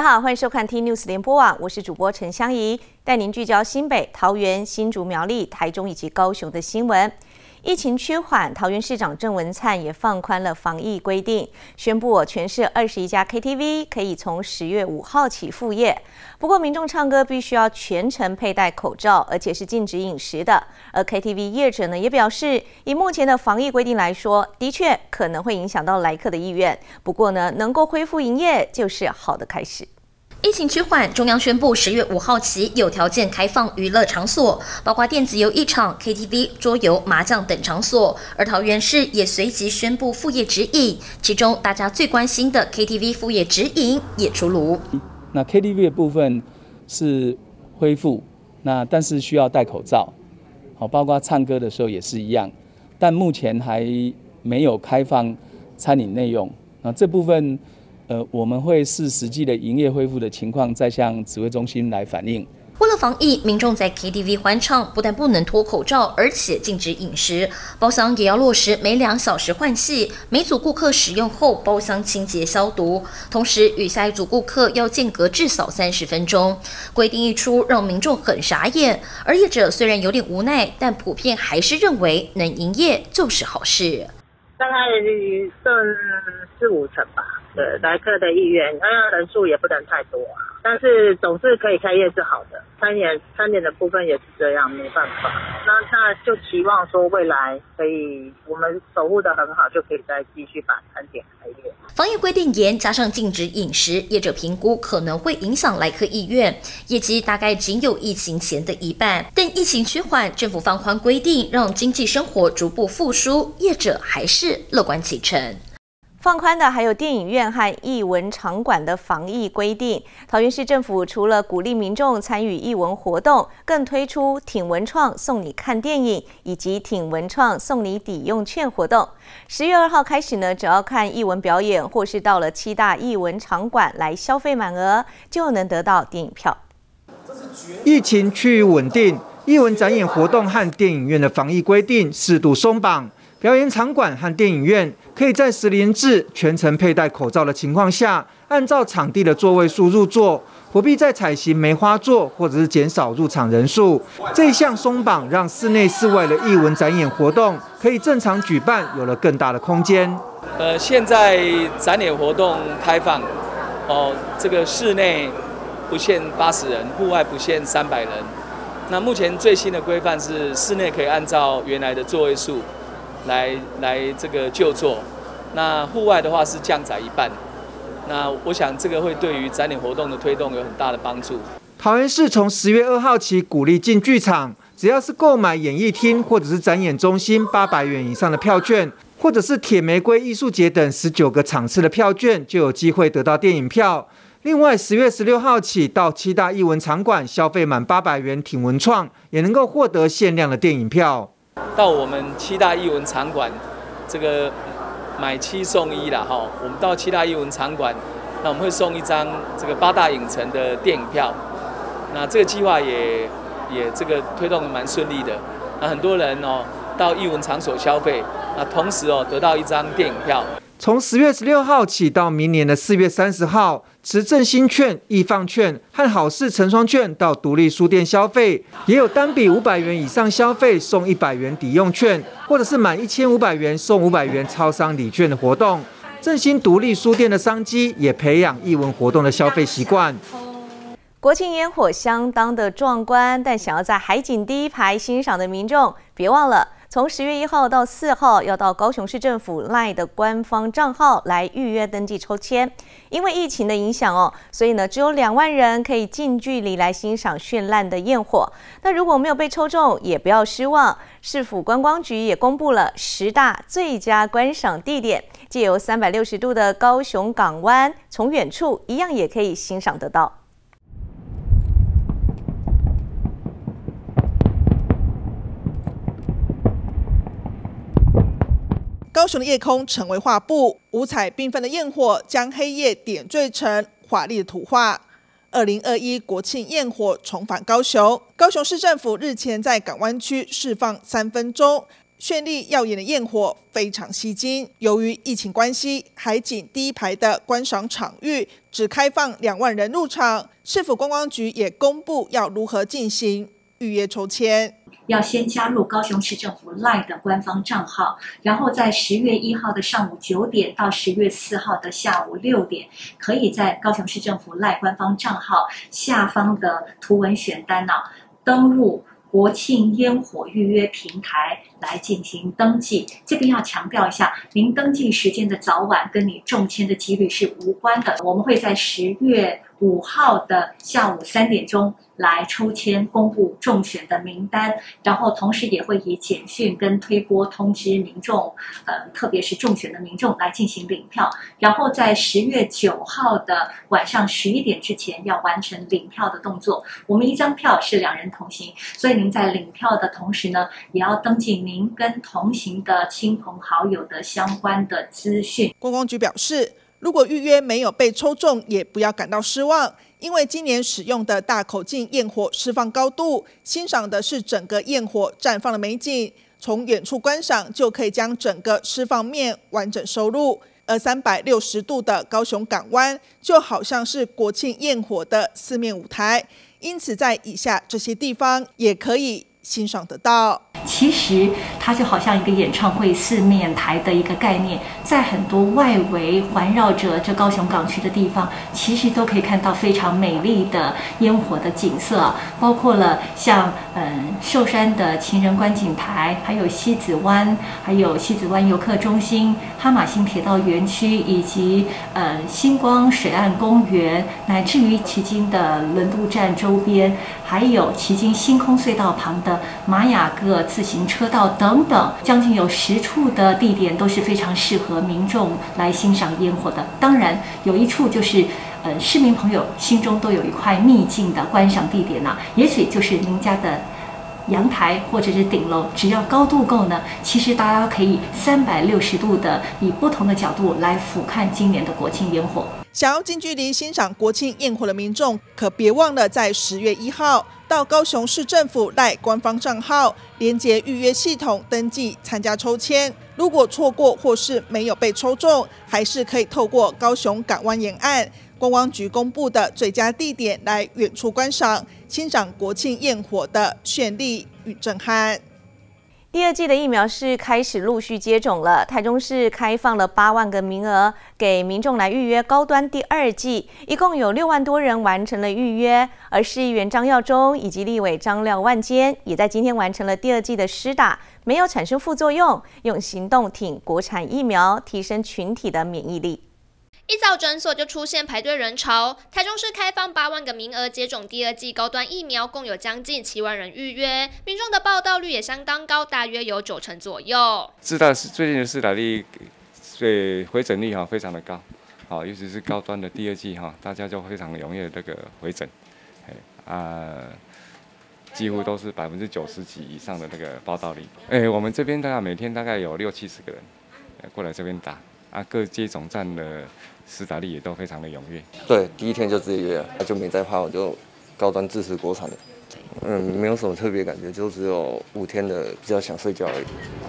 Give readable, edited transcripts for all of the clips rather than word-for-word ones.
好，欢迎收看 T News 联播网，我是主播陈香怡，带您聚焦新北、桃园、新竹、苗栗、台中以及高雄的新闻。疫情趋缓，桃园市长郑文灿也放宽了防疫规定，宣布全市21家 KTV 可以从10月5号起复业。不过，民众唱歌必须要全程佩戴口罩，而且是禁止饮食的。而 KTV 业者呢也表示，以目前的防疫规定来说，的确可能会影响到来客的意愿。不过呢，能够恢复营业就是好的开始。 疫情趋缓，中央宣布10月5号起有条件开放娱乐场所，包括电子游艺场、KTV、桌游、麻将等场所。而桃园市也随即宣布复业指引，其中大家最关心的 KTV 复业指引也出炉。 那 KTV 的部分是恢复，但是需要戴口罩，好，包括唱歌的时候也是一样，但目前还没有开放餐饮内用。那这部分。我们会视实际的营业恢复的情况，再向指挥中心来反映。 为了防疫，民众在 KTV 欢唱不但不能脱口罩，而且禁止饮食。包厢也要落实每2小时换气，每组顾客使用后包厢清洁消毒，同时与下一组顾客要间隔至少30分钟。规定一出，让民众很傻眼。而业者虽然有点无奈，但普遍还是认为能营业就是好事。 大概剩4-5成吧。对，来客的意愿，当然人数也不能太多啊，但是总是可以开业是好的。餐点的部分也是这样，没办法。那就期望说未来可以我们守护得很好，就可以再继续把餐点开业。 防疫规定严，加上禁止饮食，业者评估可能会影响来客意愿，业绩大概仅有疫情前的一半。但疫情趋缓，政府放宽规定，让经济生活逐步复苏，业者还是乐观其成。 放宽的还有电影院和艺文场馆的防疫规定。桃园市政府除了鼓励民众参与艺文活动，更推出挺文创送你看电影以及挺文创送你抵用券活动。10月2号开始呢，只要看艺文表演或是到了7大艺文场馆来消费满额，就能得到电影票。 疫情趋于稳定，艺文展演活动和电影院的防疫规定适度松绑。表演场馆和电影院可以在实联制全程佩戴口罩的情况下，按照场地的座位数入座，不必再采行梅花座或者是减少入场人数。这一项松绑让室内室外的艺文展演活动可以正常举办，有了更大的空间。 现在展演活动开放，这个室内不限80人，户外不限300人。那目前最新的规范是室内可以按照原来的座位数。来这个就座，那户外的话是降载一半，那我想这个会对于展演活动的推动有很大的帮助。 桃园市从10月2号起鼓励进剧场，只要是购买演艺厅或者是展演中心800元以上的票券，或者是铁玫瑰艺术节等19个场次的票券，就有机会得到电影票。另外，10月16号起到7大艺文场馆消费满800元挺文创，也能够获得限量的电影票。 到我们7大艺文场馆，这个买7送1啦哈。我们到7大艺文场馆，那我们会送1张这个8大影城的电影票。那这个计划也这个推动得蛮顺利的。那很多人到艺文场所消费，那同时得到1张电影票。 从10月16号起到明年的4月30号，持振兴券、易放券和好事成双券到独立书店消费，也有单笔500元以上消费送100元抵用券，或者是满1500元送500元超商礼券的活动。振兴独立书店的商机也培养艺文活动的消费习惯。 国庆烟火相当的壮观，但想要在海景第一排欣赏的民众，别忘了。从10月1号到4号，要到高雄市政府 LINE 的官方账号来预约登记抽签。因为疫情的影响所以呢，只有2万人可以近距离来欣赏绚烂的焰火。那如果没有被抽中，也不要失望，市府观光局也公布了10大最佳观赏地点，藉由360度的高雄港湾，从远处一样也可以欣赏得到。 高雄的夜空成为画布，五彩缤纷的焰火将黑夜点缀成华丽的图画。2021国庆焰火重返高雄，高雄市政府日前在港湾区释放3分钟绚丽耀眼的焰火非常吸睛。由于疫情关系，海景第一排的观赏场域只开放2万人入场。市府观光局也公布要如何进行预约抽签。 要先加入高雄市政府 LINE 的官方账号，然后在10月1号的上午9点到10月4号的下午6点，可以在高雄市政府 LINE 官方账号下方的图文选单登入国庆烟火预约平台来进行登记。这边要强调一下，您登记时间的早晚跟你中签的几率是无关的。我们会在10月5号的下午3点钟来抽签公布中选的名单，然后同时也会以简讯跟推播通知民众，特别是中选的民众来进行领票，然后在10月9号的晚上11点之前要完成领票的动作。我们1张票是2人同行，所以您在领票的同时呢，也要登记您跟同行的亲朋好友的相关的资讯。 观光局表示，如果预约没有被抽中，也不要感到失望，因为今年使用的大口径焰火释放高度，欣赏的是整个焰火绽放的美景，从远处观赏就可以将整个释放面完整收录。而360度的高雄港湾就好像是国庆焰火的4面舞台，因此在以下这些地方也可以欣赏得到。 其实它就好像一个演唱会4面台的一个概念，在很多外围环绕着这高雄港区的地方，其实都可以看到非常美丽的烟火的景色，包括了像寿山的情人观景台，还有西子湾，还有西子湾游客中心、哈马星铁道园区，以及星光水岸公园，乃至于旗津的轮渡站周边，还有旗津星空隧道旁的玛雅各自行车道等等，将近有10处的地点都是非常适合民众来欣赏烟火的。当然，有一处就是市民朋友心中都有一块秘境的观赏地点也许就是您家的阳台或者是顶楼，只要高度够呢，其实大家可以360度的以不同的角度来俯瞰今年的国庆烟火。 想要近距离欣赏国庆焰火的民众，可别忘了在10月1号到高雄市政府LINE官方账号连结预约系统登记参加抽签。如果错过或是没有被抽中，还是可以透过高雄港湾沿岸观光局公布的最佳地点来远处观赏，欣赏国庆焰火的绚丽与震撼。 第2剂的疫苗是开始陆续接种了，台中市开放了8万个名额给民众来预约高端第2剂，一共有6万多人完成了预约，而市议员张耀忠以及立委张廖万坚也在今天完成了第2剂的施打，没有产生副作用，用行动挺国产疫苗，提升群体的免疫力。 一早诊所就出现排队人潮，台中市开放8万个名额接种第2剂高端疫苗，共有将近7万人预约，民众的报到率也相当高，大约有90%左右。 最近的施打率，回诊率非常的高，尤其是高端的第2剂大家就非常踊跃这个回诊，几乎都是90%几以上的这个报到率。我们这边大概每天大概有60-70个人过来这边打。各接种站的施打率也都非常的踊跃。 对，第1天就直接约了，就没再怕，我就高端支持国产的。没有什么特别感觉，就只有5天的比较想睡觉而已。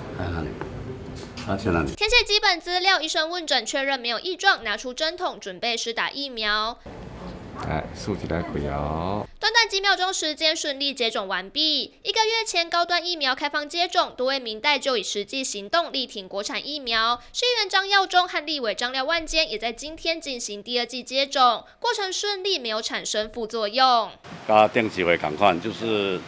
填写基本资料，医生问诊确认没有异状，拿出针筒准备施打疫苗。 竖起来可以哦。 短短几秒钟时间顺利接种完毕。1个月前高端疫苗开放接种，多位民代就以实际行动力挺国产疫苗。市议员张耀忠和立委张廖万坚也在今天进行第2剂接种，过程顺利，没有产生副作用。 电击会赶快，就是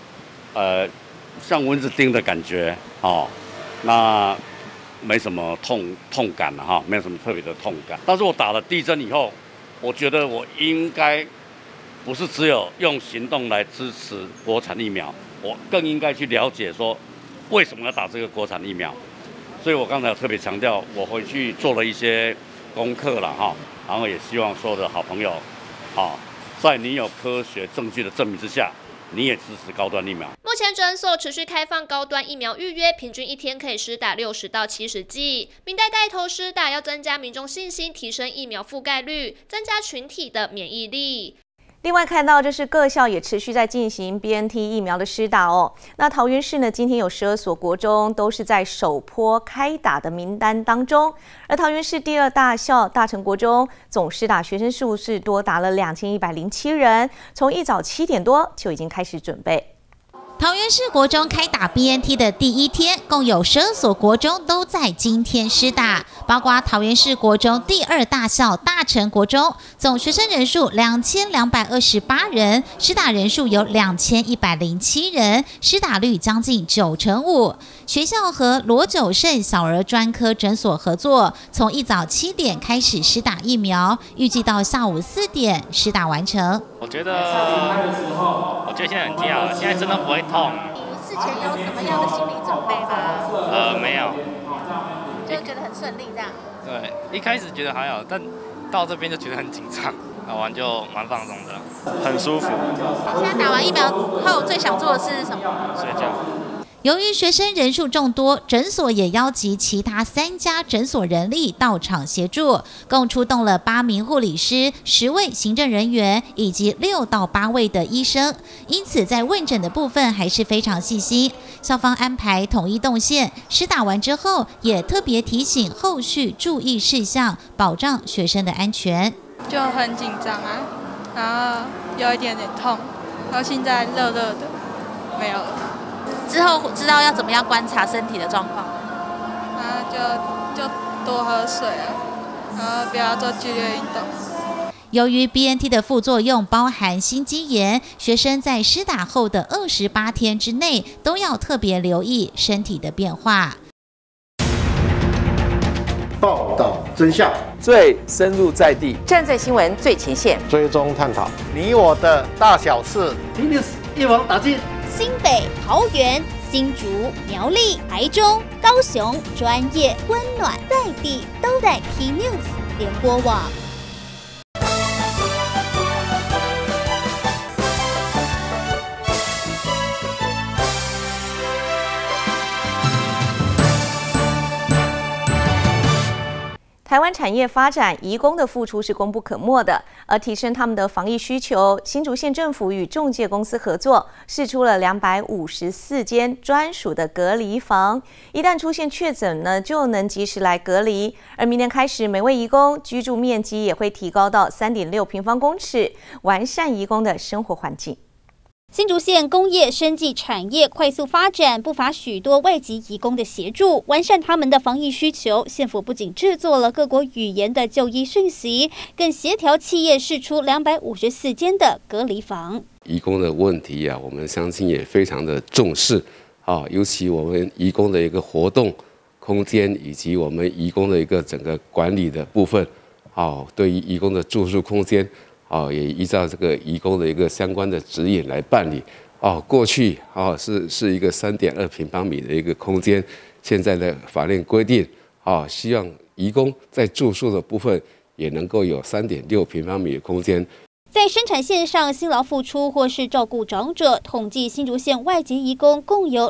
像蚊子叮的感觉那没什么痛感了没有什么特别的痛感。但是我打了第1针以后，我觉得我应该不是只有用行动来支持国产疫苗，我更应该去了解说为什么要打这个国产疫苗。所以我刚才有特别强调，我回去做了一些功课了然后也希望所有的好朋友在你有科学证据的证明之下，你也支持高端疫苗。 目前诊所持续开放高端疫苗预约，平均1天可以施打60到70剂。民代带头施打，要增加民众信心，提升疫苗覆盖率，增加群体的免疫力。 另外看到，这是各校也持续在进行 BNT 疫苗的施打哦。那桃园市呢，今天有12所国中都是在首波开打的名单当中。而桃园市第2大校大成国中，总施打学生数是多达了2107人，从一早7点多就已经开始准备。 桃园市国中开打 BNT 的第1天，共有12所国中都在今天施打，包括桃园市国中第2大校大成国中，总学生人数2228人，施打人数有2107人，施打率将近95%。学校和罗九胜小儿专科诊所合作，从一早7点开始施打疫苗，预计到下午4点施打完成。 我觉得现在很跳了，现在真的不会痛。 你事前有什么样的心理准备吗？ 没有， 就觉得很顺利这样。 对，一开始觉得还好，但到这边就觉得很紧张，打完就蛮放松的， 很舒服。 现在打完疫苗后最想做的是什么？ 睡觉。 由于学生人数众多，诊所也邀集其他3家诊所人力到场协助，共出动了8名护理师、10位行政人员以及6到8位的医生。因此，在问诊的部分还是非常细心。校方安排统一动线，施打完之后也特别提醒后续注意事项，保障学生的安全。 就很紧张啊，然后有一点点痛，然后现在热热的，没有了。 之后知道要怎么样观察身体的状况， 然后就多喝水啊，然后不要做剧烈运动。 由于 BNT 的副作用包含心肌炎，学生在施打后的28天之内都要特别留意身体的变化。 报道真相， 最深入在地， 站在新闻最前线， 追踪探讨你我的大小事， 听你一网打尽。 新北、桃园、新竹、苗栗、台中、高雄，专业、温暖、在地，都在 Key News 联播网。 台湾产业发展，移工的付出是功不可没的。而提升他们的防疫需求，新竹县政府与仲介公司合作，释出了254间专属的隔离房。一旦出现确诊呢，就能及时来隔离。而明年开始，每位移工居住面积也会提高到3.6平方公尺，完善移工的生活环境。 新竹县工业生技产业快速发展，不乏许多外籍移工的协助，完善他们的防疫需求。县府不仅制作了各国语言的就医讯息，更协调企业释出254间的隔离房。 移工的问题啊，我们相信也非常的重视啊，尤其我们移工的一个活动空间，以及我们移工的一个整个管理的部分，对于移工的住宿空间。也依照这个移工的一个相关的指引来办理。过去是一个3.2平方米的一个空间，现在的法令规定，希望移工在住宿的部分也能够有3.6平方米的空间。 在生产线上辛劳付出或是照顾长者，统计新竹县外籍移工共有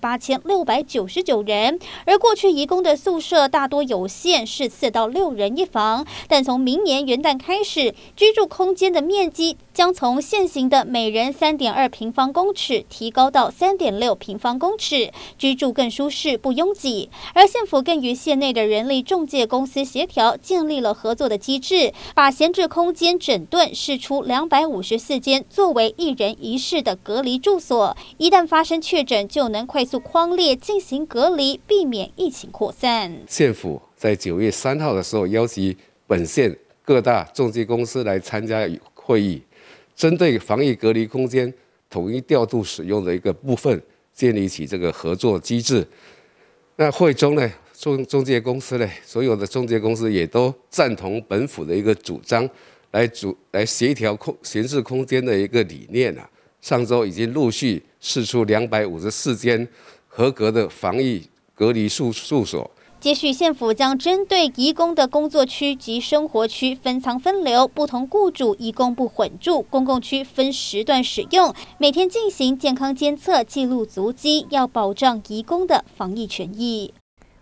28699人，而过去移工的宿舍大多有限，是4到6人一房，但从明年元旦开始，居住空间的面积将从现行的每人3.2平方公尺提高到3.6平方公尺，居住更舒适不拥挤。而县府更与县内的人力仲介公司协调，建立了合作的机制，把闲置空间整顿释出254间作为1人1室的隔离住所，一旦发生确诊，就能快速匡列进行隔离，避免疫情扩散。 县府在9月3号的时候邀集本县各大仲介公司来参加会议，针对防疫隔离空间统一调度使用的一个部分，建立起这个合作机制。那会中呢，仲介公司呢，所有的仲介公司也都赞同本府的一个主张。来协调闲置空间的一个理念啊，上周已经陆续释出254间合格的防疫隔离宿所。 接续县府将针对移工的工作区及生活区分仓分流，不同雇主移工不混住，公共区分时段使用，每天进行健康监测，记录足迹，要保障移工的防疫权益。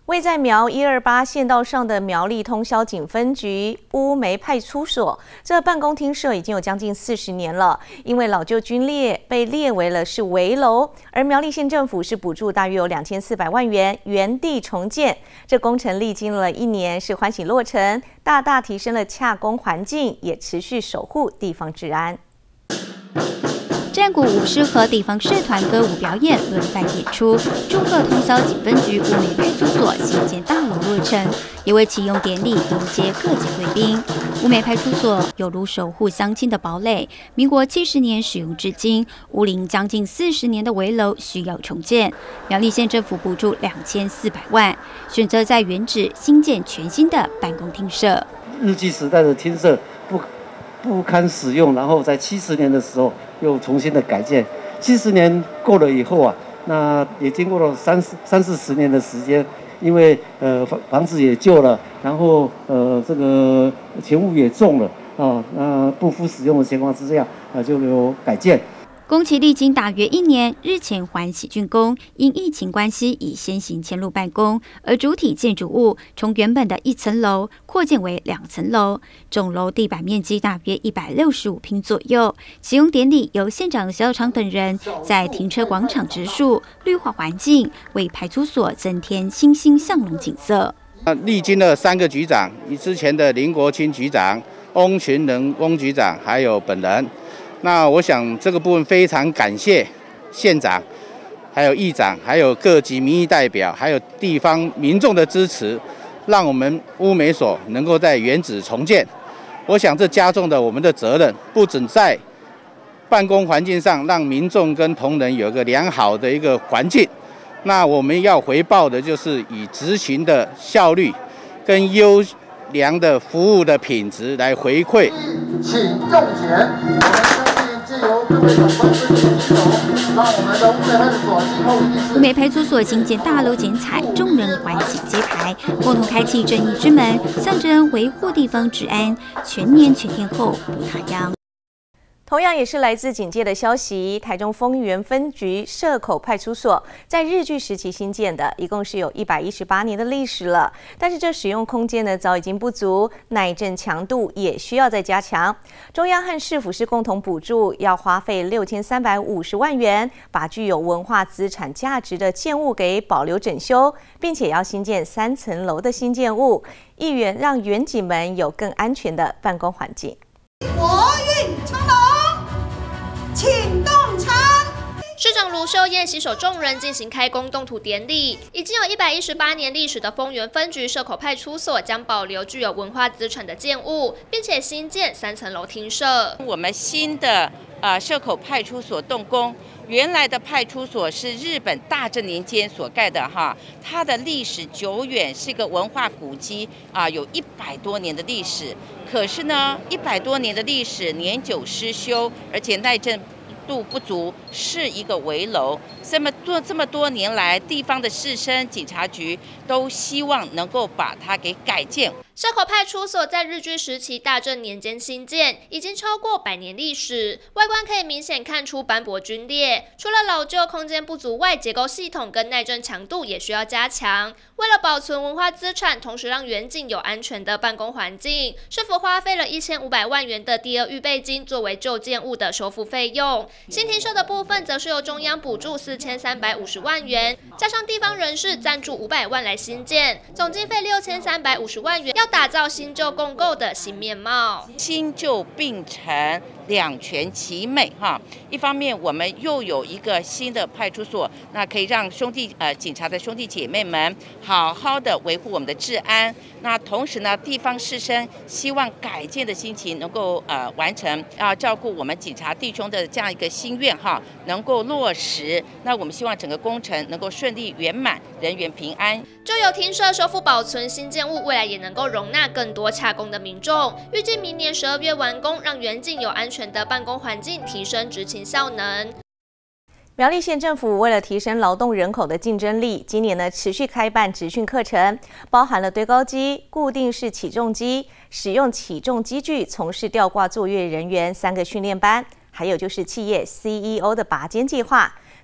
位在苗128县道上的苗栗通霄警分局乌梅派出所，这办公厅舍已经有将近40年了，因为老旧龟裂被列为了是危楼，而苗栗县政府是补助大约有2400万元原地重建。这工程历经了1年，是欢喜落成，大大提升了洽公环境，也持续守护地方治安。 战鼓舞狮和地方社团歌舞表演轮番演出，祝贺通霄警分局乌梅派出所新建大楼落成，也为启用典礼迎接各界贵宾。乌梅派出所有如守护乡亲的堡垒，民国70年使用至今，屋龄将近40年的危楼需要重建。苗栗县政府补助2400万，选择在原址新建全新的办公厅舍。 日据时代的厅舍不堪使用，然后在70年的时候又重新的改建。70年过了以后啊，那也经过了30-40年的时间，因为房子也旧了，然后这个钱物也重了啊，那不敷使用的情况之下就有改建。 工期历经大约1年，日前欢喜竣工，因疫情关系已先行迁入办公，而主体建筑物从原本的1层楼扩建为2层楼，总楼地板面积大约165平左右。启用典礼由县长萧长等人在停车广场植树，绿化环境，为派出所增添欣欣向荣景色。 历经了3个局长，之前的林国清局长、翁群仁翁局长，还有本人。那我想这个部分非常感谢县长、还有议长、还有各级民意代表、还有地方民众的支持，让我们乌梅所能够在原址重建。我想这加重了我们的责任，不仅在办公环境上让民众跟同仁有一个良好的一个环境，那我们要回报的就是以执行的效率跟优良的服务的品质来回馈。 请用钱。 乌梅派出所新建大楼剪彩，众人欢喜揭牌，共同开启正义之门，象征维护地方治安，全年全天候不他央。 同样也是来自警界的消息，台中丰原分局社口派出所在日据时期新建的，一共是有118年的历史了。但是这使用空间呢早已经不足，耐震强度也需要再加强。中央和市府是共同补助，要花费6350万元，把具有文化资产价值的建物给保留整修，并且要新建3层楼的新建物，议员让员警们有更安全的办公环境。 国运昌隆，请动产。 市长卢秀燕携手众人进行开工动土典礼。已经有118年历史的丰原分局社口派出所将保留具有文化资产的建物，并且新建3层楼厅舍。 我们新的社口派出所动工。原来的派出所是日本大正年间所盖的哈，它的历史久远，是一个文化古迹有100多年的历史。可是呢，100多年的历史年久失修，而且耐震度不足，是一个危楼。这么多年来，地方的士绅、警察局都希望能够把它给改建。 社口派出所在日据时期大正年间兴建，已经超过100年历史，外观可以明显看出斑驳龟裂。除了老旧、空间不足外，结构系统跟耐震强度也需要加强。为了保存文化资产，同时让员警有安全的办公环境，市府花费了1500万元的第2预备金作为旧建物的修复费用。新厅舍的部分则是由中央补助4350万元，加上地方人士赞助500万来新建，总经费6350万元，要打造新旧共构的新面貌， 新旧并成，两全其美哈。一方面，我们又有一个新的派出所，那可以让警察的兄弟姐妹们好好的维护我们的治安。那同时呢，地方士绅希望改建的心情能够完成，照顾我们警察弟兄的这样一个心愿哈，能够落实。那我们希望整个工程能够顺利圆满，人员平安。 旧有厅舍修复保存新建物，未来也能够容纳更多洽公的民众。预计明年12月完工，让员警有安全的办公环境，提升执勤效能。 苗栗县政府为了提升劳动人口的竞争力，今年呢持续开办职训课程，包含了堆高机、固定式起重机、使用起重机具从事吊挂作业人员3个训练班，还有就是企业 CEO 的拔尖计划。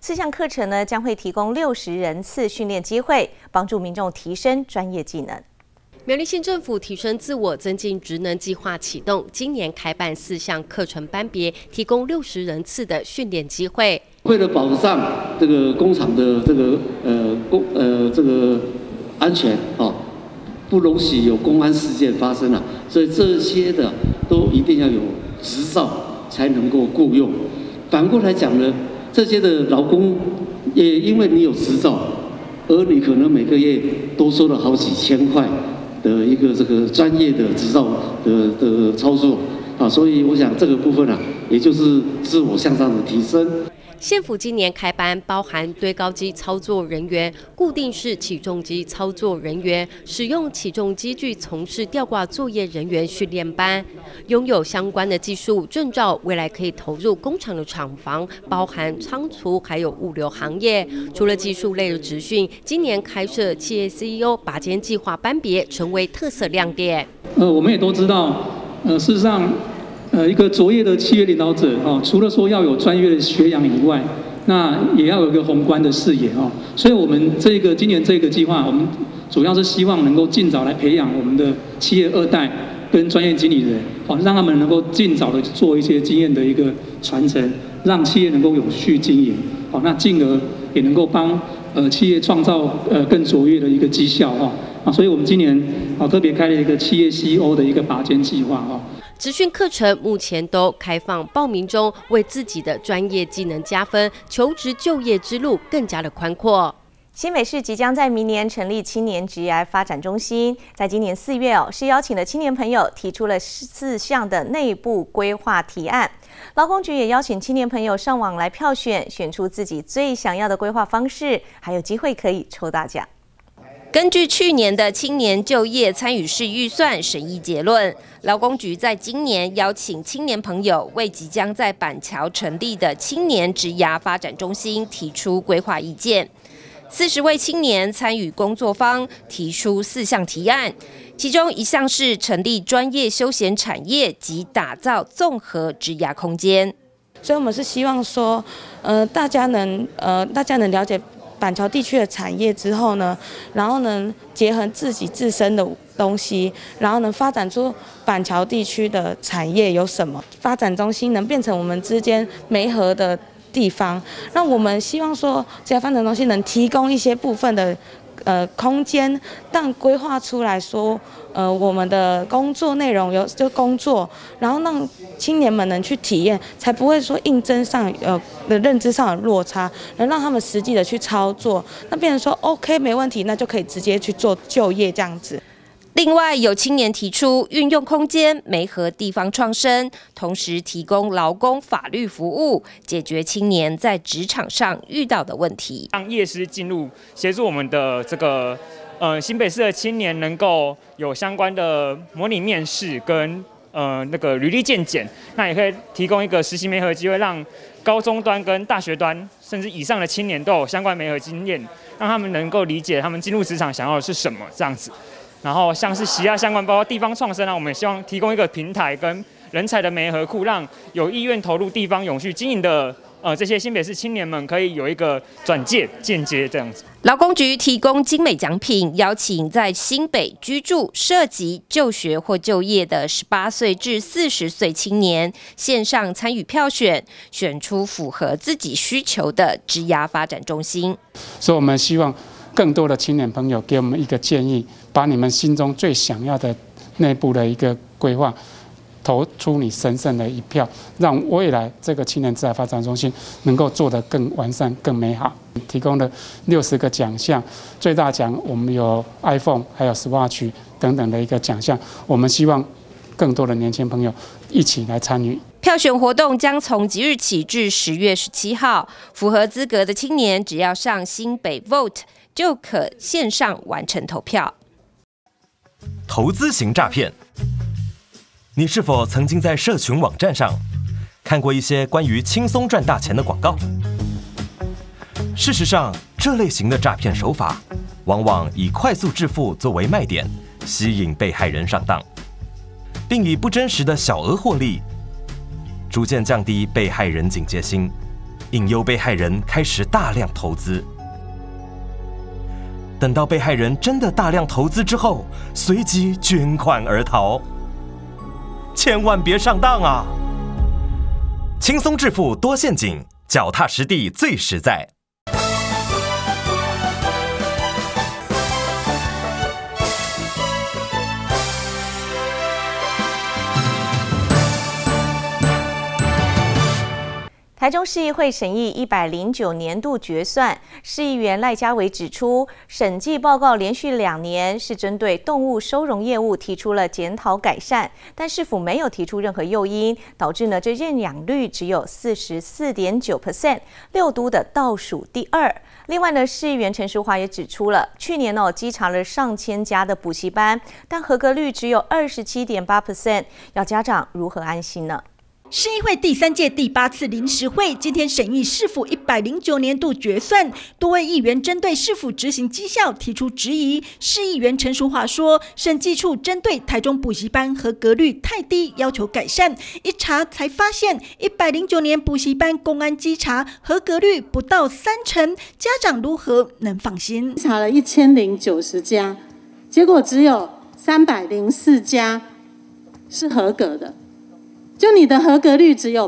4项课程呢将会提供60人次训练机会，帮助民众提升专业技能。 苗栗县政府提升自我、增进职能计划启动，今年开办4项课程班别，提供60人次的训练机会。 为了保障这个工厂的这个这个安全不容许有公安事件发生所以这些的都一定要有执照才能够雇用。反过来讲呢，这些的劳工也因为你有执照，而你可能每个月多收了好几千块的一个这个专业的执照的操作所以我想这个部分也就是自我向上的提升。 县府今年开班包含堆高机操作人员、固定式起重机操作人员、使用起重机具从事吊挂作业人员训练班，拥有相关的技术证照，未来可以投入工厂的厂房，包含仓储还有物流行业。除了技术类的职训，今年开设企业 CEO 拔尖计划班别，成为特色亮点。 我们也都知道，事实上。一个卓越的企业领导者除了说要有专业的学养以外，那也要有一个宏观的视野所以我们今年这个计划，我们主要是希望能够尽早来培养我们的企业2代跟专业经理人让他们能够尽早的做一些经验的一个传承，让企业能够永续经营那进而也能够帮企业创造更卓越的一个绩效所以我们今年特别开了一个企业 CEO 的一个拔尖计划职训课程目前都开放报名中，为自己的专业技能加分，求职就业之路更加的宽阔。 新北市即将在明年成立青年职涯发展中心，在今年4月是邀请了青年朋友提出了4项的内部规划提案。劳工局也邀请青年朋友上网来票选，选出自己最想要的规划方式，还有机会可以抽大奖。 根据去年的青年就业参与式预算审议结论，劳工局在今年邀请青年朋友为即将在板桥成立的青年职涯发展中心提出规划意见。40位青年参与工作坊，提出4项提案，其中1项是成立专业休闲产业及打造综合职涯空间。 所以我们是希望说，大家能了解板桥地区的产业之后呢，然后呢结合自身的东西，然后呢发展出板桥地区的产业有什么，发展中心能变成我们之间媒合的地方。那我们希望说，这家发展中心能提供一些部分的空间，但规划出来说，我们的工作内容就工作，然后让青年们能去体验，才不会说应征上的认知上有落差，能让他们实际的去操作，那变成说 OK 没问题，那就可以直接去做就业这样子。 另外，有青年提出运用空间媒合地方创生，同时提供劳工法律服务，解决青年在职场上遇到的问题。 让业师进入协助我们的这个新北市的青年能够有相关的模拟面试跟那个履历健检，那也可以提供一个实习媒合机会，让高中端跟大学端甚至以上的青年都有相关媒合经验，让他们能够理解他们进入职场想要的是什么这样子。然后像是其他相关，包括地方创生我们也希望提供一个平台跟人才的媒合库，让有意愿投入地方永续经营的这些新北市青年们可以有一个转介间接这样子。 劳工局提供精美奖品，邀请在新北居住、涉及就学或就业的18岁至40岁青年，线上参与票选，选出符合自己需求的职涯发展中心。 所以我们希望更多的青年朋友给我们一个建议，把你们心中最想要的内部的一个规划投出你神圣的一票，让未来这个青年职涯发展中心能够做得更完善、更美好。提供了60个奖项，最大奖我们有 iPhone 还有 Swatch 等等的一个奖项，我们希望更多的年轻朋友一起来参与。 票选活动将从即日起至10月17号，符合资格的青年只要上新北 Vote 就可线上完成投票。 投资型诈骗，你是否曾经在社群网站上看过一些关于轻松赚大钱的广告？事实上，这类型的诈骗手法往往以快速致富作为卖点，吸引被害人上当，并以不真实的小额获利，逐渐降低被害人警戒心， 引诱被害人开始大量投资。等到被害人真的大量投资之后，随即捐款而逃。千万别上当啊！轻松致富多陷阱，脚踏实地最实在。 台中市议会审议109年度决算，市议员赖家维指出，审计报告连续2年是针对动物收容业务提出了检讨改善，但市府没有提出任何诱因，导致这认养率只有44.9%， 6都的倒数第2。另外市议员陈淑华也指出了，去年稽查了上千家的补习班，但合格率只有27.8%，要家长如何安心呢？ 市议会第3届第8次临时会今天审议市府109年度决算，多位议员针对市府执行绩效提出质疑。市议员陈淑华说，审计处针对台中补习班合格率太低，要求改善。一查才发现，109年补习班公安稽查合格率不到30%，家长如何能放心？ 查了1090家，结果只有304家是合格的。就你的合格率只有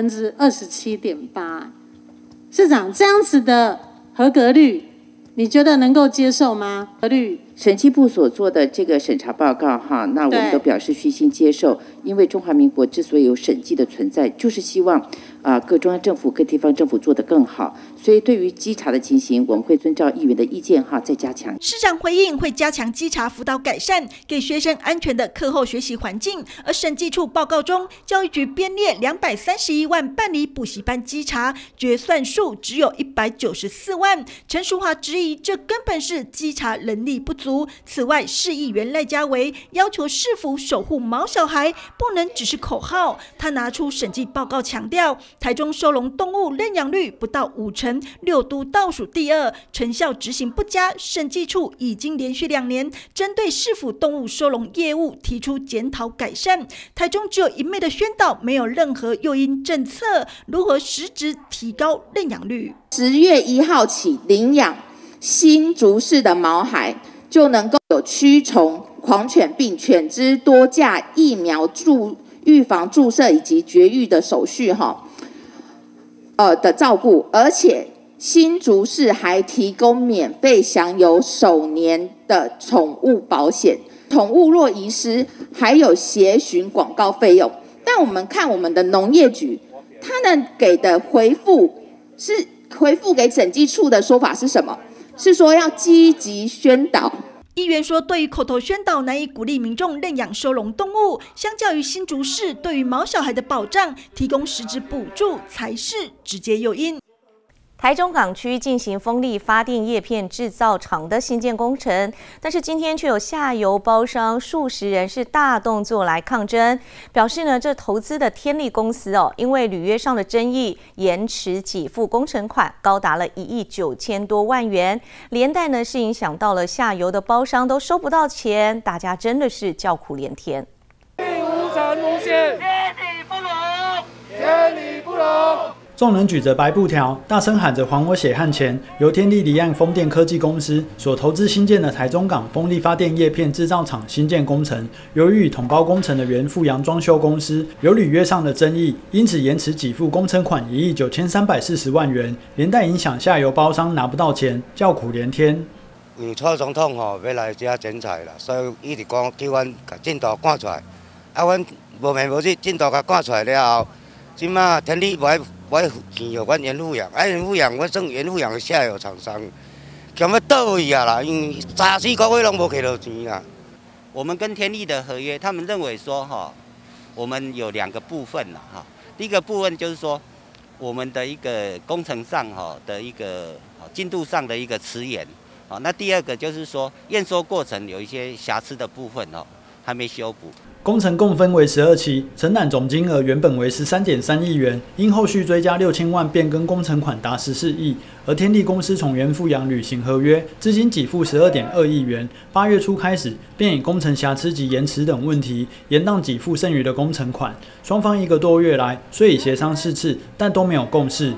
27.8%，市长这样子的合格率，你觉得能够接受吗？合格率， 审计部所做的这个审查报告那我们都表示虚心接受，因为中华民国之所以有审计的存在，就是希望各中央政府、各地方政府做得更好，所以对于稽查的情形，我们会遵照议员的意见再加强。 市长回应会加强稽查辅导改善，给学生安全的课后学习环境。而审计处报告中，教育局编列231万办理补习班稽查，决算数只有194万。陈淑华质疑这根本是稽查人力不足。此外，市议员赖家维要求市府守护毛小孩，不能只是口号。他拿出审计报告强调，台中收容动物认养率不到50%， 6都倒数第2，成效执行不佳。审计处已经连续2年针对市府动物收容业务提出检讨改善。台中只有一昧的宣导，没有任何诱因政策，如何实质提高认养率 ？10月1号起，领养新竹市的毛孩就能够有驱虫、狂犬病、犬只多价疫苗预防注射以及绝育的手续的照顾，而且新竹市还提供免费享有首年的宠物保险，宠物若遗失还有协寻广告费用。但我们看我们的农业局，他们给的回复给审计处的说法是什么？是说要积极宣导。 议员说，对于口头宣导难以鼓励民众认养收容动物，相较于新竹市对于毛小孩的保障，提供实质补助才是直接诱因。 台中港区进行风力发电叶片制造厂的新建工程，但是今天却有下游包商数十人是大动作来抗争，表示这投资的天力公司因为履约上的争议，延迟给付工程款高达了1亿9千多万元，连带是影响到了下游的包商都收不到钱，大家真的是叫苦连天。 无产无限，天理不容，天理不容。 众人举着白布条，大声喊着“还我血汗钱”。由天力离岸风电科技公司所投资新建的台中港风力发电叶片制造厂新建工程，由于与统包工程的原富阳装修公司有履约上的争议，因此延迟给付工程款1亿9340万元，连带影响下游包商拿不到钱，叫苦连天。 蔡总统要来这剪彩啦，所以一直讲叫阮把进度赶出来。阮无眠无日，进度甲赶出来了后，即马天力无爱钱予阮原富阳，原富阳我算原富阳的下游厂商，强要倒位啊啦，因为3-4个月拢无摕到钱啦。 我们跟天力的合约，他们认为说我们有2个部分啦第一个部分就是说，我们的一个工程上的一个进度上的一个迟延那第二个就是说验收过程有一些瑕疵的部分还没修补。 工程共分为12期，承揽总金额原本为13.3亿元，因后续追加6000万变更工程款达14亿。而天力公司从原富阳履行合约，资金给付12.2亿元。8月初开始，便以工程瑕疵及延迟等问题，延宕给付剩余的工程款。双方1个多月来，虽已协商4次，但都没有共识。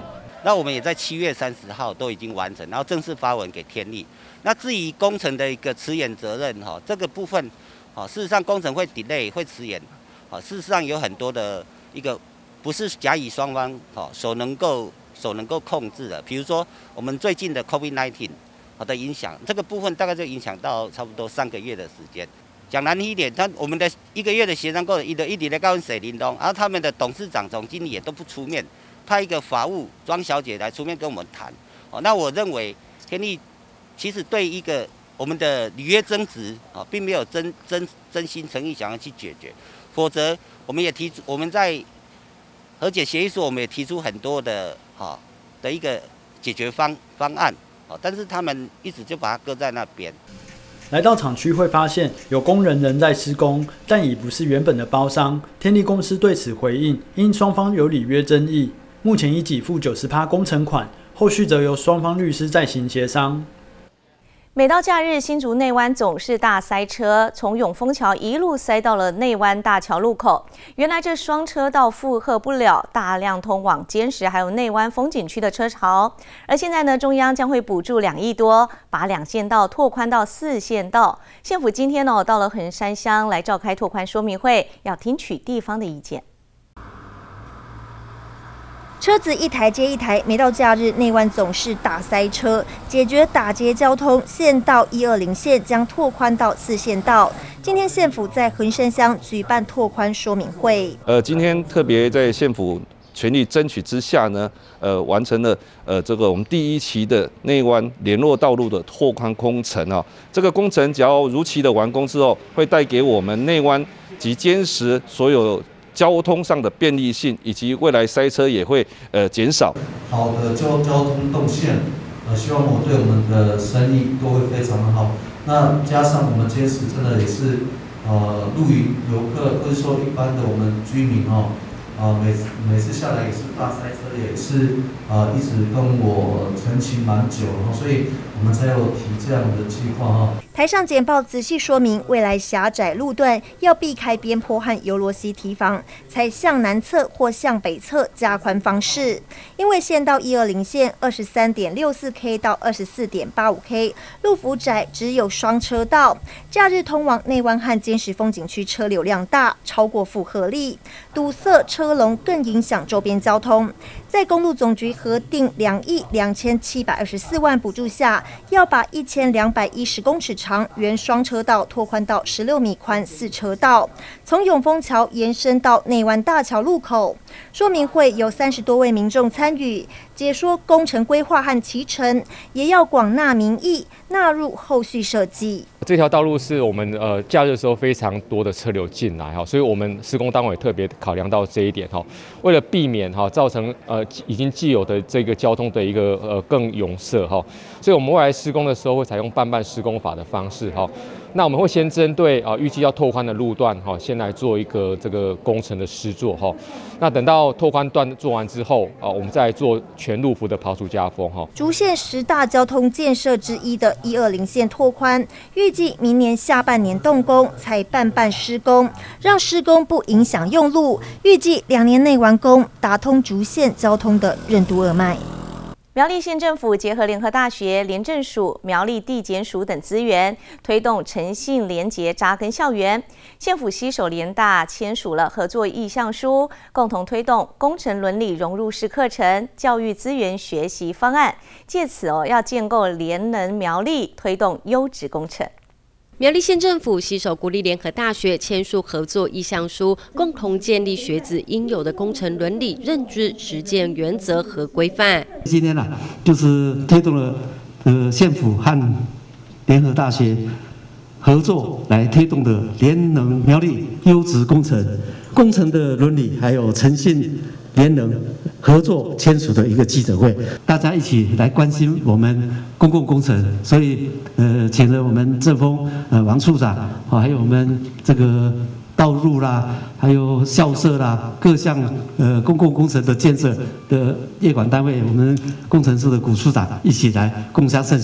那我们也在7月30号都已经完成，然后正式发文给天力。那至于工程的一个迟延责任这个部分事实上工程会 delay 会迟延事实上有很多的一个不是甲乙双方所能够控制的，比如说我们最近的 COVID-19 的影响，这个部分大概就影响到差不多3个月的时间。讲难听一点，我们的1个月的协商过程，一直在告诉水林东，然后他们的董事长、总经理也都不出面，派一个法务庄小姐来出面跟我们谈。那我认为天力其实对一个我们的履约争执并没有真心诚意想要去解决，否则我们也我们在和解协议书我们也提出很多的一个解决方案，但是他们一直就把它搁在那边。 来到厂区会发现有工人仍在施工，但已不是原本的包商。天力公司对此回应，因双方有履约争议，目前已给付90%工程款，后续则由双方律师再行协商。 每到假日，新竹内湾总是大塞车，从永丰桥一路塞到了内湾大桥路口。原来这双车道负荷不了大量通往坚石还有内湾风景区的车潮，而现在呢，中央将会补助2亿多，把2线道拓宽到4线道。县府今天到了横山乡来召开拓宽说明会，要听取地方的意见。 车子一台接一台，每到假日，内湾总是大塞车。解决打结交通，县道120线将拓宽到4线道。今天县府在横山乡举办拓宽说明会。 今天特别在县府全力争取之下呢，完成了这个我们第1期的内湾联络道路的拓宽工程啊。这个工程只要如期的完工之后，会带给我们内湾及坚石所有交通上的便利性，以及未来塞车也会减少。 好的交通动线，希望我对我们的生意都会非常的好。那加上我们坚石真的也是陆羽游客，或者说一般的我们居民每次下来也是大塞车，也是一直跟我澄清蛮久，所以我们才有提这样的计划台上简报仔细说明，未来狭窄路段要避开边坡和游罗溪堤防，采向南侧或向北侧加宽方式。因为县道120线 23.64K 到 24.85K 路幅窄，只有双车道，假日通往内湾和坚石风景区车流量大，超过负荷力，堵塞车龙，更影响周边交通。在公路总局核定2亿2724万补助下，要把1210公尺长原双车道拓宽到16米宽4车道，从永丰桥延伸到内湾大桥路口。说明会有30多位民众参与，解说工程规划和期程，也要广纳民意，纳入后续设计。 这条道路是我们假日的时候非常多的车流进来所以我们施工单位特别考量到这一点为了避免造成已经既有的这个交通的一个更拥塞所以我们未来施工的时候会采用半施工法的方式那我们会先针对预计要拓宽的路段先来做一个这个工程的施作那等到拓宽段做完之后我们再做全路幅的刨除加封竹县10大交通建设之一的120线拓宽，预计明年下半年动工，才半施工，让施工不影响用路，预计2年内完工，打通竹县交通的任督二脉。 苗栗县政府结合联合大学、廉政署、苗栗地检署等资源，推动诚信廉洁扎根校园。县府携手联大签署了合作意向书，共同推动工程伦理融入式课程、教育资源学习方案，借此要建构联能苗栗，推动优质工程。 苗栗县政府携手国立联合大学签署合作意向书，共同建立学子应有的工程伦理认知实践原则和规范。 今天就是推动了县府和联合大学合作来推动的联能苗栗优质工程的伦理还有诚信联能合作签署的一个记者会，大家一起来关心我们公共工程，所以请了我们政风王处长还有我们这个道路啦，还有校舍啦，各项公共工程的建设的业管单位，我们工程师的股处长一起来共襄盛举。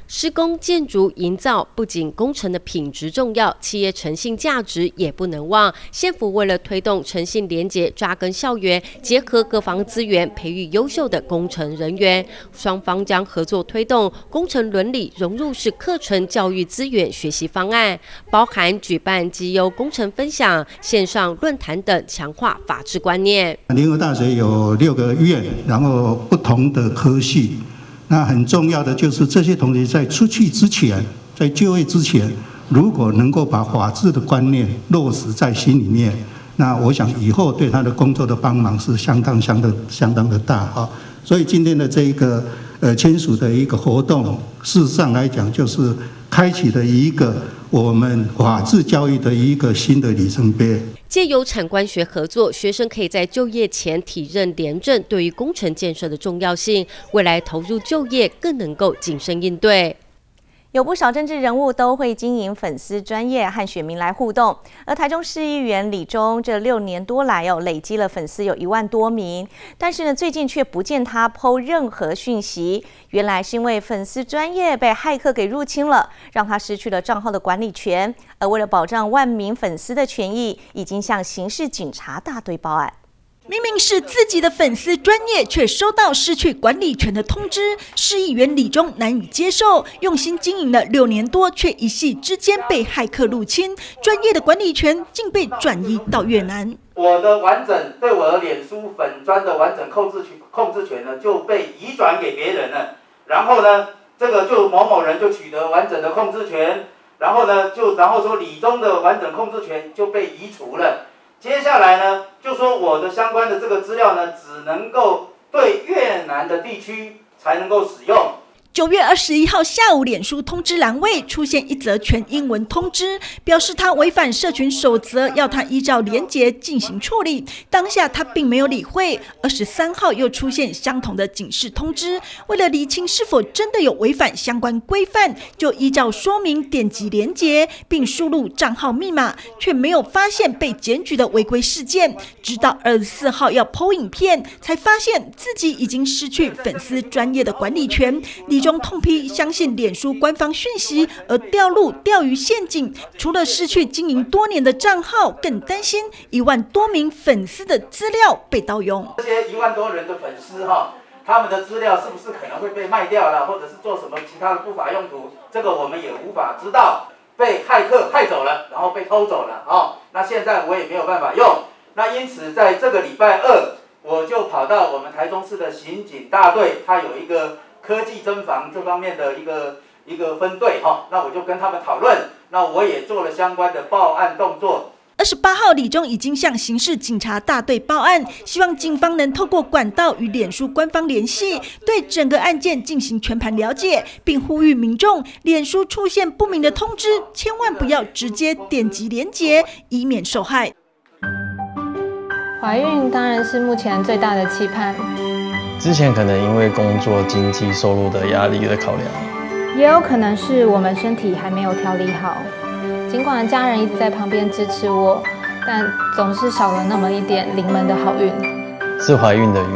施工、建筑、营造不仅工程的品质重要，企业诚信价值也不能忘。县府为了推动诚信连结、扎根校园，结合各方资源，培育优秀的工程人员，双方将合作推动工程伦理融入式课程教育资源学习方案，包含举办绩优工程分享、线上论坛等，强化法治观念。 联合大学有6个院，然后不同的科系。那很重要的就是这些同学在出去之前，在就业之前，如果能够把法治的观念落实在心里面，那我想以后对他的工作的帮忙是相当的大哈。所以今天的这一个签署的一个活动，事实上来讲就是开启了一个我们法治教育的一个新的里程碑。 借由产官学合作，学生可以在就业前体认廉政对于工程建设的重要性，未来投入就业更能够谨慎应对。有不少政治人物都会经营粉丝专页和选民来互动，而台中市议员李忠这6年多来累积了粉丝有1万多名，但是呢，最近却不见他 po 任何讯息，原来是因为粉丝专页被骇客给入侵了，让他失去了账号的管理权，而为了保障万名粉丝的权益，已经向刑事警察大队报案。 明明是自己的粉丝专页，却收到失去管理权的通知，市议员李忠难以接受。用心经营了6年多，却一夕之间被骇客入侵，专页的管理权竟被转移到越南。 我的完整对我的脸书粉专的完整控制权呢，就被移转给别人了。然后呢，这个就某某人就取得完整的控制权，然后说李忠的完整控制权就被移除了。接下来呢，就说我的相关的这个资料呢，只能够对越南的地区才能够使用。 9月21号下午，脸书通知栏位出现一则全英文通知，表示他违反社群守则，要他依照连结进行处理。当下他并没有理会。23号又出现相同的警示通知，为了厘清是否真的有违反相关规范，就依照说明点击连结，并输入账号密码，却没有发现被检举的违规事件。直到24号要 po 影片，才发现自己已经失去粉丝专页的管理权。李忠痛批相信脸书官方讯息而掉入钓鱼陷阱，除了失去经营多年的账号，更担心1万多名粉丝的资料被盗用。 这些1万多人的粉丝他们的资料是不是可能会被卖掉了，或者是做什么其他的不法用途？这个我们也无法知道。被骇客害走了，然后被偷走了那现在我也没有办法用。那因此在这个礼拜2，我就跑到我们台中市的刑警大队，它有一个科技侦防这方面的一个分队那我就跟他们讨论，那我也做了相关的报案动作。 28号，李忠已经向刑事警察大队报案，希望警方能透过管道与脸书官方联系，对整个案件进行全盘了解，并呼吁民众脸书出现不明的通知，千万不要直接点击连结，以免受害。 怀孕当然是目前最大的期盼。 之前可能因为工作、经济收入的压力的考量， 也有可能是我们身体还没有调理好。尽管家人一直在旁边支持我，但总是少了那么一点临门的好运。 是怀孕的孕。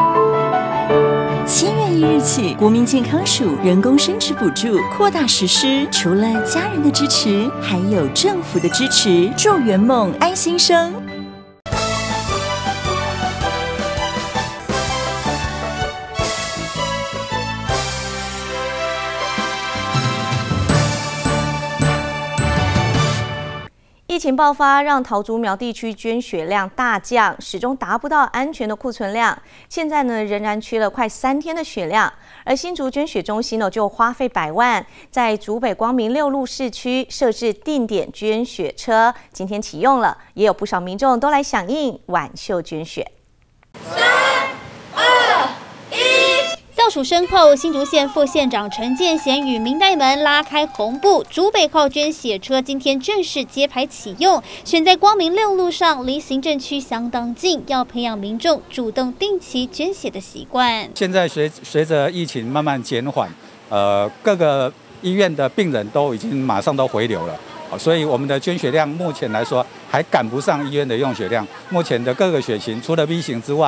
7月1日起，国民健康署人工生殖补助扩大实施，除了家人的支持，还有政府的支持，祝圆梦安心生。 疫情爆发让桃竹苗地区捐血量大降，始终达不到安全的库存量。现在呢，仍然缺了快3天的血量。而新竹捐血中心呢，就花费100万，在竹北光明6路市区设置定点捐血车，今天启用了，也有不少民众都来响应挽袖捐血。 倒数声后，新竹县副县长陈建贤与民代们拉开红布，竹北号捐血车今天正式揭牌启用，选在光明6路上，离行政区相当近，要培养民众主动定期捐血的习惯。 现在随着疫情慢慢减缓，各个医院的病人都已经马上都回流了。所以我们的捐血量目前来说还赶不上医院的用血量。目前的各个血型，除了 B 型之外，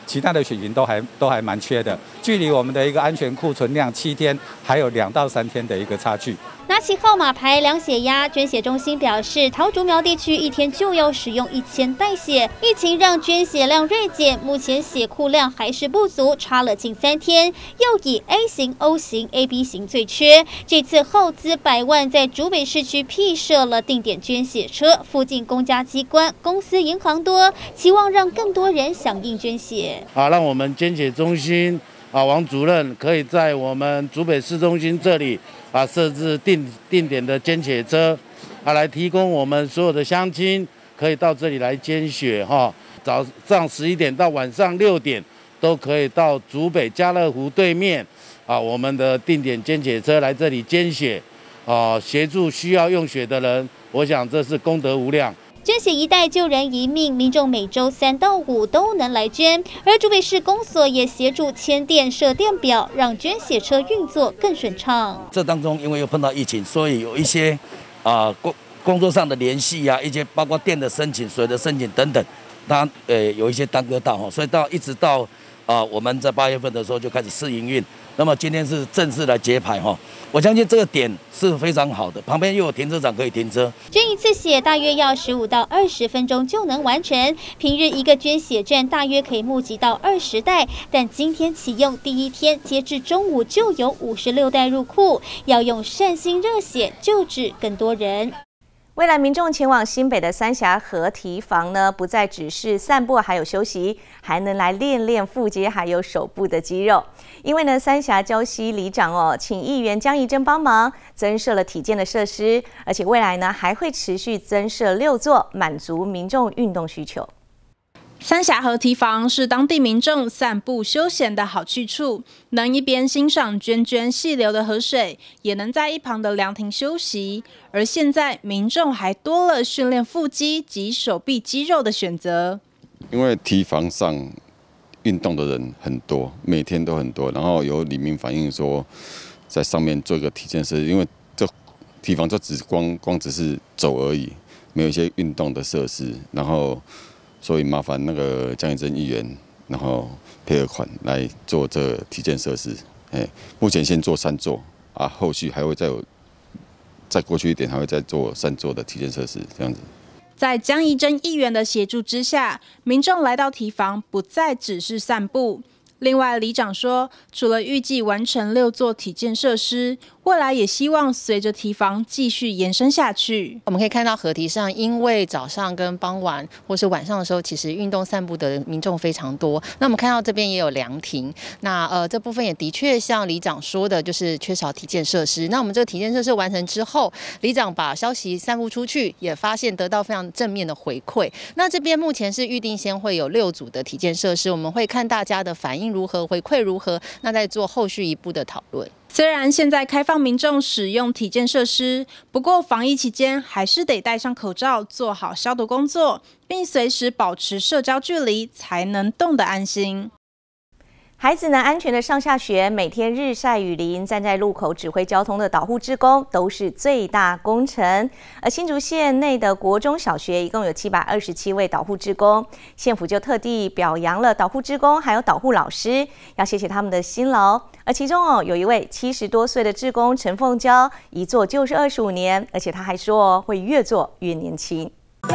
其他的血型都还蛮缺的，距离我们的一个安全库存量7天还有2到3天的一个差距。 拿起号码牌量血压，捐血中心表示，桃竹苗地区一天就要使用1000袋血。疫情让捐血量锐减，目前血库量还是不足，差了近3天。又以 A 型、O 型、AB 型最缺。这次耗资100万，在竹北市区辟设了定点捐血车，附近公家机关、公司、银行多，期望让更多人响应捐血。 让我们捐血中心王主任可以在我们竹北市中心这里设置定点的捐血车来提供我们所有的乡亲可以到这里来捐血早上11点到晚上6点都可以到竹北家乐福对面我们的定点捐血车来这里捐血协助需要用血的人，我想这是功德无量。 捐血1袋救人1命，民众每周3到5都能来捐。而竹北市公所也协助牵电设电表，让捐血车运作更顺畅。 这当中因为又碰到疫情，所以有一些工作上的联系一些包括电的申请、水的申请等等，它有一些耽搁到所以一直到我们在8月份的时候就开始试营运。那么今天是正式来揭牌我相信这个点是非常好的，旁边又有停车场可以停车。 捐一次血大约要15到20分钟就能完成，平日一个捐血站大约可以募集到20袋，但今天启用第1天，截至中午就有56袋入库，要用善心热血救治更多人。 未来民众前往新北的三峡河堤防呢，不再只是散步还有休息，还能来练练腹肌还有手部的肌肉。因为呢，三峡礁溪里长请议员江宜臻帮忙增设了体健的设施，而且未来呢还会持续增设6座，满足民众运动需求。 三峡河堤防是当地民众散步休闲的好去处，能一边欣赏涓涓细流的河水，也能在一旁的凉亭休息。而现在民众还多了训练腹肌及手臂肌肉的选择。 因为堤防上运动的人很多，每天都很多，然后有里民反映说，在上面做一个体健设施，因为这堤防就只是走而已，没有一些运动的设施，然后。所以麻烦那个江宜臻议员，然后配合款来做这体健设施。目前先做3座后续还会再过去一点，还会再做3座的体健设施，这样子。 在江宜臻议员的协助之下，民众来到堤防不再只是散步。另外，里长说，除了预计完成6座体健设施，未来也希望随着堤防继续延伸下去。 我们可以看到河堤上，因为早上跟傍晚或是晚上的时候，其实运动散步的民众非常多。那我们看到这边也有凉亭，那这部分也的确像里长说的，就是缺少体健设施。那我们这个体健设施完成之后，里长把消息散布出去，也发现得到非常正面的回馈。那这边目前是预定先会有6组的体健设施，我们会看大家的反应如何，回馈如何，那再做后续一步的讨论。 虽然现在开放民众使用体健设施，不过防疫期间还是得戴上口罩，做好消毒工作，并随时保持社交距离，才能动得安心。 孩子能安全的上下学，每天日晒雨淋，站在路口指挥交通的导护志工都是最大工程。而新竹县内的国中小学一共有727位导护志工，县府就特地表扬了导护志工还有导护老师，要谢谢他们的辛劳。而其中有一位70多岁的志工陈凤娇，一做就是25年，而且他还说会越做越年轻。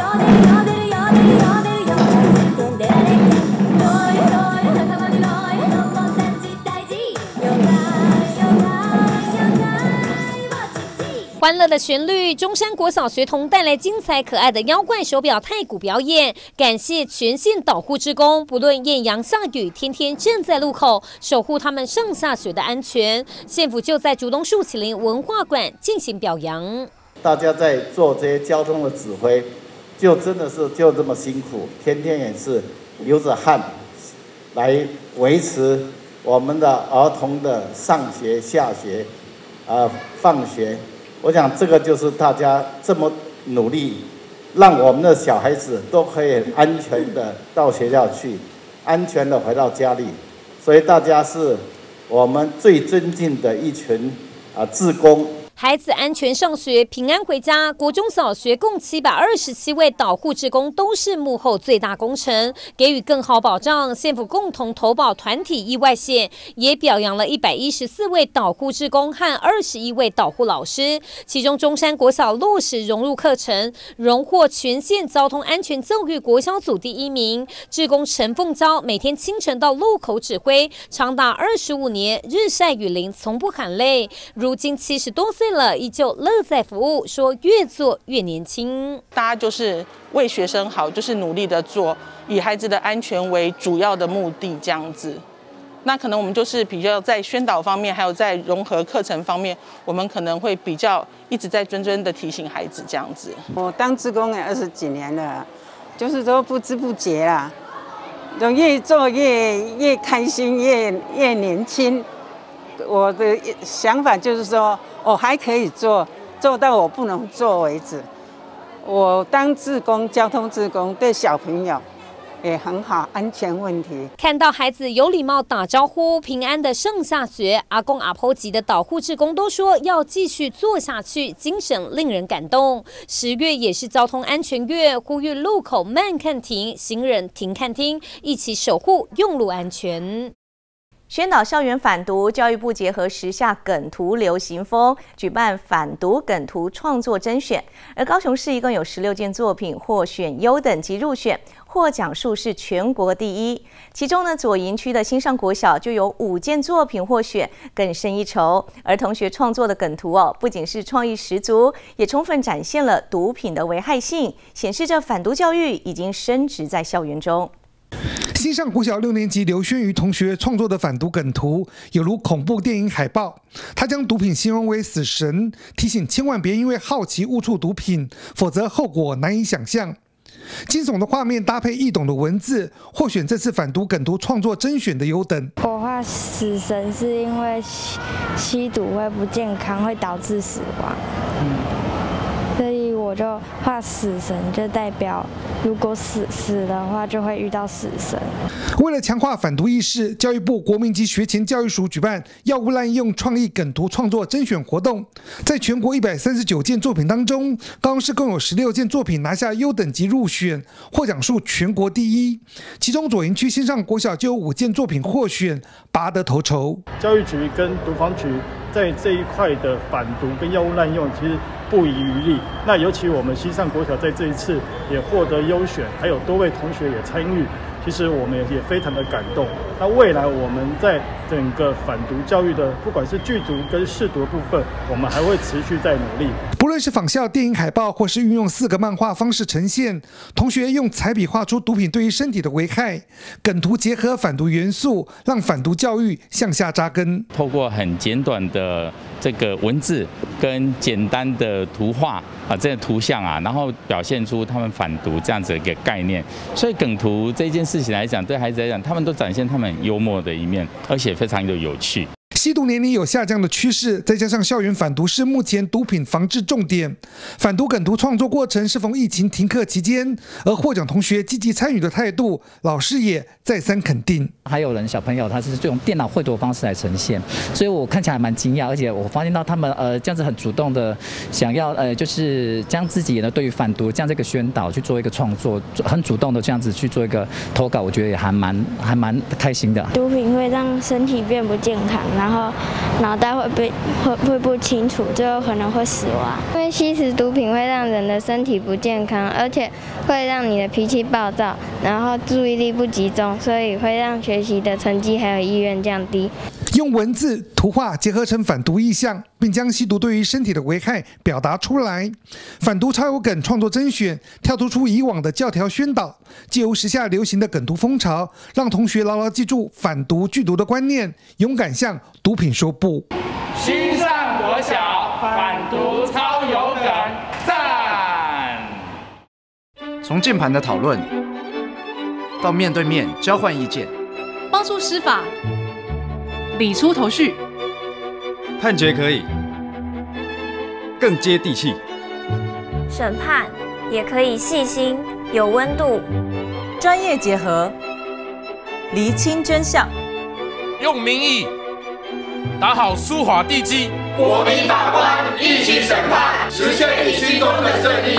欢乐的旋律，中山国小学童带来精彩可爱的妖怪手表太鼓表演，感谢全县导护志工，不论艳阳下雨，天天站在路口守护他们上下学的安全。县府就在竹东树麒麟文化馆进行表扬。 大家在做这些交通的指挥，就真的是就这么辛苦，天天也是流着汗，来维持我们的儿童的上学、下学，放学。我想这个就是大家这么努力，让我们的小孩子都可以安全的到学校去，安全的回到家里。所以大家是我们最尊敬的一群志工。 孩子安全上学、平安回家，国中小学共727位导护志工都是幕后最大功臣，给予更好保障。县府共同投保团体意外险，也表扬了114位导护志工和21位导护老师。其中中山国小落实融入课程，荣获全县交通安全教育国小组第1名。志工陈凤娇每天清晨到路口指挥，长达25年，日晒雨淋从不喊累。如今70多岁了，依旧乐在服务，说越做越年轻。 大家就是为学生好，就是努力的做，以孩子的安全为主要的目的，这样子。那可能我们就是比较在宣导方面，还有在融合课程方面，我们可能会比较一直在谆的提醒孩子这样子。 我当志工也20几年了，就是说不知不觉啦，就越做越开心，越年轻。我的想法就是说，我还可以做到我不能做为止。我当志工，交通志工，对小朋友也很好，安全问题。 看到孩子有礼貌打招呼，平安的上下学，阿公阿婆级的导护志工都说要继续做下去，精神令人感动。10月也是交通安全月，呼吁路口慢看停，行人停看听，一起守护用路安全。 宣导校园反毒，教育部结合时下梗图流行风，举办反毒梗图创作甄选。而高雄市一共有16件作品获选优等级入选，获奖数是全国第1。其中呢，左营区的新上国小就有5件作品获选，更胜一筹。而同学创作的梗图不仅是创意十足，也充分展现了毒品的危害性，显示着反毒教育已经深植在校园中。 新上国小6年级刘轩瑜同学创作的反毒梗图，有如恐怖电影海报。他将毒品形容为死神，提醒千万别因为好奇误触毒品，否则后果难以想象。惊悚的画面搭配易懂的文字，获选这次反毒梗图创作甄选的优等。 我画死神是因为吸毒会不健康，会导致死亡。所以我就画死神，就代表如果死的话，就会遇到死神。 为了强化反毒意识，教育部国民及学前教育署举办药物滥用创意梗图创作甄选活动。在全国139件作品当中，高雄市共有16件作品拿下优等级入选，获奖数全国第1。其中左营区新上国小就有5件作品获选，拔得头筹。 教育局跟毒防局在这一块的反毒跟药物滥用，其实不遗余力。那尤其我们新上国小在这一次也获得优选，还有多位同学也参与，其实我们也非常的感动。那未来我们在整个反毒教育的，不管是剧毒跟试毒的部分，我们还会持续在努力。 不论是仿效电影海报，或是运用4个漫画方式呈现，同学用彩笔画出毒品对于身体的危害，梗图结合反毒元素，让反毒教育向下扎根。 透过很简短的这个文字跟简单的图画这个图像然后表现出他们反毒这样子的一个概念。所以梗图这件事情来讲，对孩子来讲，他们都展现他们幽默的一面，而且非常的有趣。 吸毒年龄有下降的趋势，再加上校园反毒是目前毒品防治重点，反毒梗图创作过程适逢疫情停课期间，而获奖同学积极参与的态度，老师也再三肯定。 还有人小朋友他是用电脑绘图的方式来呈现，所以我看起来蛮惊讶，而且我发现到他们这样子很主动的想要就是将自己的对于反毒这样这个宣导去做一个创作，很主动的这样子去做一个投稿，我觉得也还蛮开心的。 毒品会让身体变不健康，然后脑袋会不清楚，最后可能会死亡。因为吸食毒品会让人的身体不健康，而且会让你的脾气暴躁，然后注意力不集中，所以会让学习的成绩还有意愿降低。 用文字、图画结合成反毒意象，并将吸毒对于身体的危害表达出来。反毒超有梗创作甄选，跳脱出以往的教条宣导，借由时下流行的梗图风潮，让同学牢牢记住反毒拒毒的观念，勇敢向毒品说不。 新上国小反毒超有梗，赞！ 从键盘的讨论到面对面交换意见， 帮助司法理出头绪， 判决可以更接地气， 审判也可以细心有温度， 专业结合，厘清真相， 用民意打好疏滑地基， 国民法官一起审判，实现你心中的正义。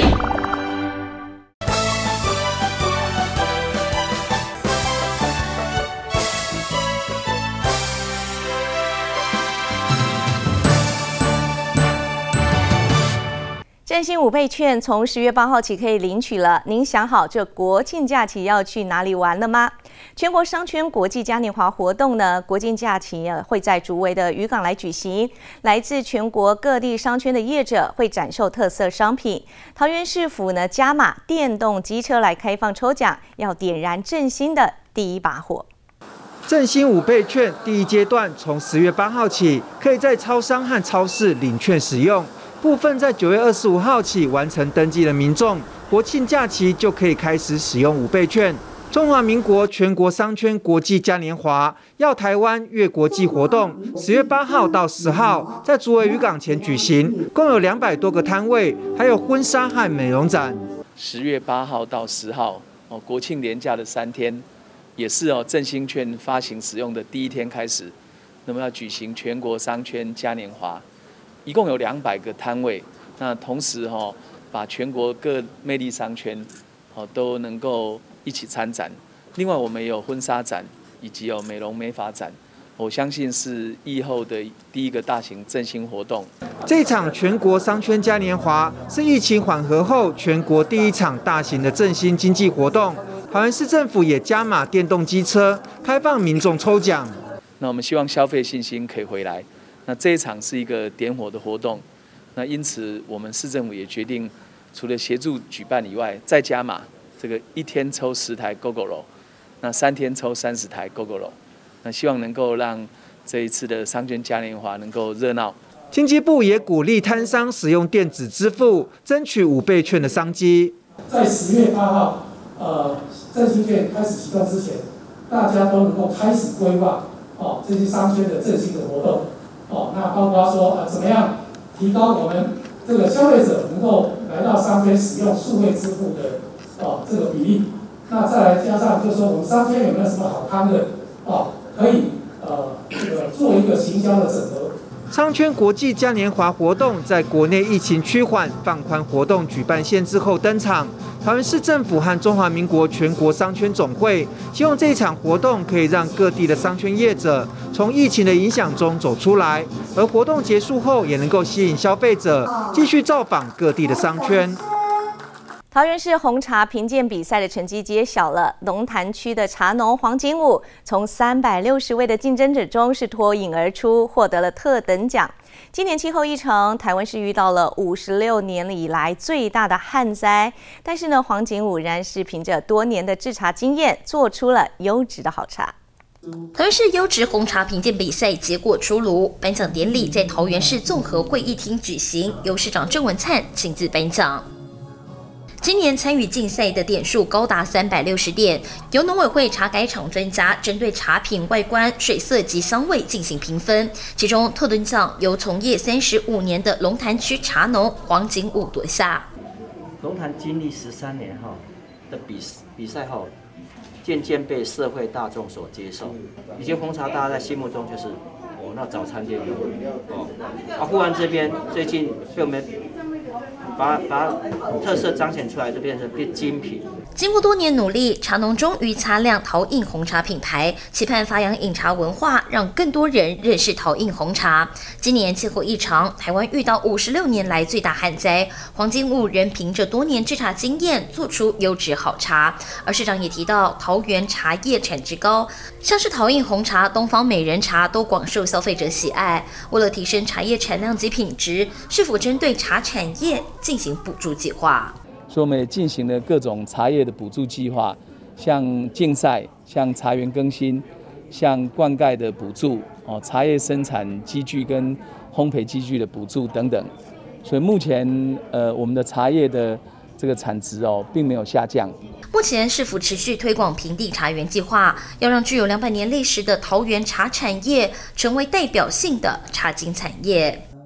振兴5倍券从10月8号起可以领取了。您想好这国庆假期要去哪里玩了吗？全国商圈国际嘉年华活动呢，国庆假期会在竹围的渔港来举行。来自全国各地商圈的业者会展售特色商品。桃园市府呢加码电动机车来开放抽奖，要点燃振兴的第一把火。 振兴5倍券第一阶段从10月8号起，可以在超商和超市领券使用。部分在9月25号起完成登记的民众，国庆假期就可以开始使用5倍券。中华民国全国商圈国际嘉年华耀台湾月国际活动10月8号到10号在竹围渔港前举行，共有200多个摊位，还有婚纱和美容展。 10月8号到10号，国庆连假的3天，也是振兴券发行使用的第一天开始，那么要举行全国商圈嘉年华。一共有200个摊位，那同时把全国各魅力商圈都能够一起参展。另外，我们也有婚纱展，以及有美容美发展。我相信是疫后的第一个大型振兴活动。 这场全国商圈嘉年华是疫情缓和后全国第一场大型的振兴经济活动。桃园市政府也加码电动机车，开放民众抽奖。 那我们希望消费信心可以回来。那这一场是一个点火的活动，那因此我们市政府也决定，除了协助举办以外，再加码这个1天抽10台 Gogoro， 那3天抽30台 Gogoro， 那希望能够让这一次的商圈嘉年华能够热闹。 经济部也鼓励摊商使用电子支付，争取5倍券的商机。 在10月8号，振兴券开始启动之前，大家都能够开始规划这些商圈的振兴的活动。那包括说怎么样提高我们这个消费者能够来到商圈使用数位支付的这个比例。那再来加上就是说我们商圈有没有什么好康的可以这个做一个行销的整合。 商圈国际嘉年华活动在国内疫情趋缓、放宽活动举办限制后登场。桃园市政府和中华民国全国商圈总会希望这一场活动可以让各地的商圈业者从疫情的影响中走出来，而活动结束后也能够吸引消费者继续造访各地的商圈。 桃园市红茶评鉴比赛的成绩揭晓了，龙潭区的茶农黄景武从360位的竞争者中是脱颖而出，获得了特等奖。今年气候异常，台湾是遇到了56年以来最大的旱灾，但是呢，黄景武仍然是凭着多年的制茶经验，做出了优质的好茶。 桃园市优质红茶评鉴比赛结果出炉，颁奖典礼在桃园市综合会议厅举行，由市长郑文灿亲自颁奖。今年参与竞赛的点数高达360点，由农委会茶改厂专家针对茶品外观、水色及香味进行评分。其中特等奖由从业35年的龙潭区茶农黄景武夺下。 龙潭经历13年后的比赛后，渐渐被社会大众所接受。以前红茶大家在心目中就是那早餐店用忽然这边最近被我们把特色彰显出来，就变成精品。 经过多年努力，茶农终于擦亮陶印红茶品牌，期盼发扬饮茶文化，让更多人认识陶印红茶。今年气候异常，台湾遇到56年来最大旱灾，黄景武仍凭着多年制茶经验，做出优质好茶。而市长也提到，桃园茶叶产值高，像是陶印红茶、东方美人茶都广受消费者喜爱。为了提升茶叶产量及品质，是否针对茶产业进行补助计划？ 所以我们也进行了各种茶叶的补助计划，像竞赛、像茶园更新、像灌溉的补助、茶叶生产机具跟烘焙机具的补助等等。所以目前我们的茶叶的这个产值并没有下降。 目前市府持续推广平地茶园计划，要让具有200年历史的桃园茶产业成为代表性的茶经产业。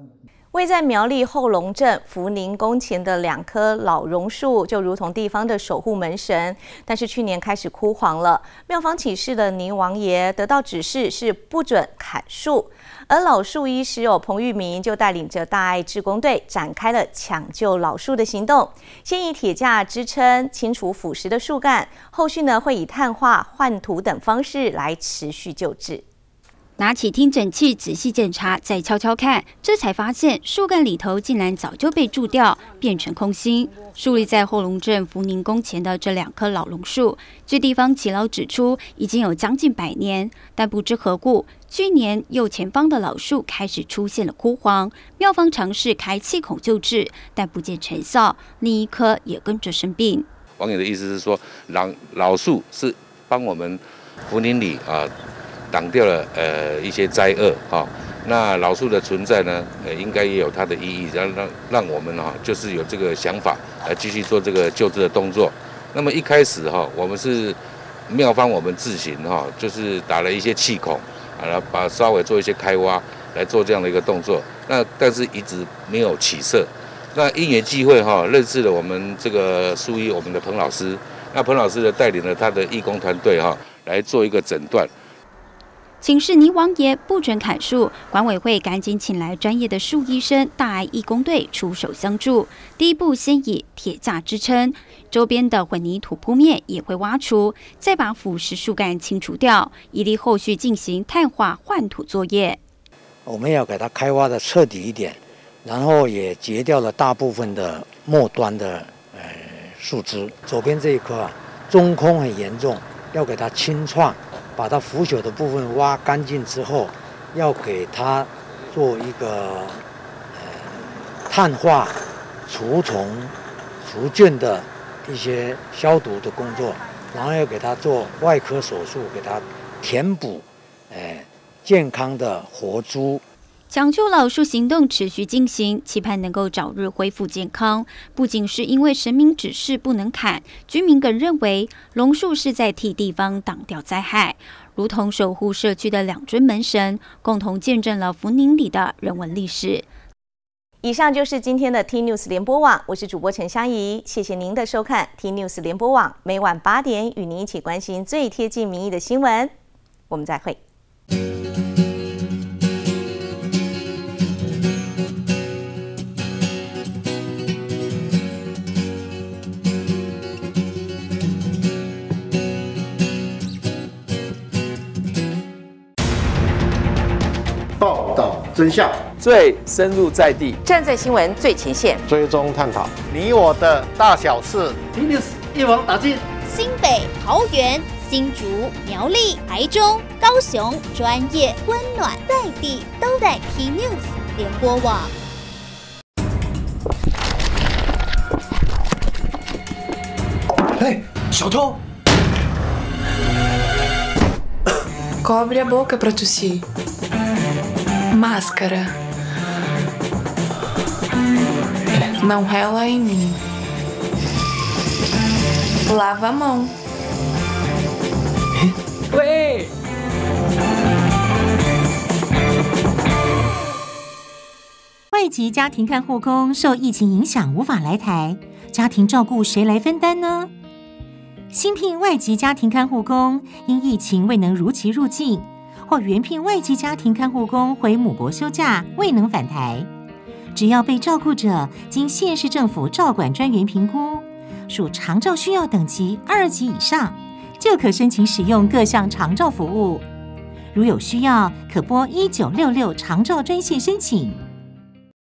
位在苗栗后龙镇福宁宫前的2棵老榕树，就如同地方的守护门神，但是去年开始枯黄了。庙方起事的倪王爷得到指示是不准砍树，而老树医师彭玉明就带领着大爱志工队展开了抢救老树的行动，先以铁架支撑，清除腐蚀的树干，后续呢会以碳化、换土等方式来持续救治。 拿起听诊器仔细检查，再悄悄看，这才发现树干里头竟然早就被蛀掉，变成空心。树立在后龙镇福宁宫前的这2棵老榕树，据地方耆老指出，已经有将近100年，但不知何故，去年右前方的老树开始出现了枯黄。庙方尝试开气孔救治，但不见成效，另一棵也跟着生病。 网友的意思是说，老树是帮我们福宁里挡掉了一些灾厄哈。那老树的存在呢，应该也有它的意义，让我们就是有这个想法来继续做这个救治的动作。那么一开始我们是庙方我们自行就是打了一些气孔，然后稍微做一些开挖来做这样的一个动作。那但是一直没有起色。那因缘际会认识了我们这个树医我们的彭老师，那彭老师呢带领了他的义工团队来做一个诊断。 请示倪王爷不准砍树，管委会赶紧请来专业的树医生、大爱义工队出手相助。第一步先以铁架支撑，周边的混凝土铺面也会挖除，再把腐蚀树干清除掉，以利后续进行碳化换土作业。 我们要给它开挖的彻底一点，然后也截掉了大部分的末端的树枝。左边这一棵中空很严重，要给它清创。把它腐朽的部分挖干净之后，要给它做一个碳化、除虫、除菌的一些消毒的工作，然后要给它做外科手术，给它填补健康的活株。 抢救老树行动持续进行，期盼能够早日恢复健康。不仅是因为神明指示不能砍，居民更认为榕树是在替地方挡掉灾害，如同守护社区的2尊门神，共同见证了福宁里的人文历史。 以上就是今天的 T News 联播网，我是主播陈香怡，谢谢您的收看。T News 联播网每晚8点与您一起关心最贴近民意的新闻，我们再会。 报道真相， 最深入在地， 站在新闻最前线， 追踪探讨你我的大小事。 T News 一网打尽， 新北、桃园、新竹、苗栗、台中、高雄，专业、温暖、在地，都在 T News 联播网。 嘿，小偷 Cobre a boca para tossir. Máscara. Não rela em mim. Lava a mão. Ué! 外籍家庭看护工受疫情影响无法来台，家庭照顾谁来分担呢？新聘外籍家庭看护工因疫情未能如期入境，或原聘外籍家庭看护工回母国休假未能返台，只要被照顾者经县市政府照管专员评估，属长照需要等级2级以上，就可申请使用各项长照服务。如有需要，可拨1966长照专线申请。